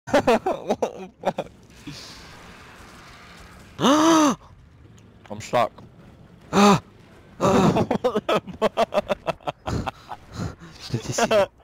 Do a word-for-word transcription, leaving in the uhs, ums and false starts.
What the fuck? I'm stuck. Ah! Ah! What the fuck? Did you see?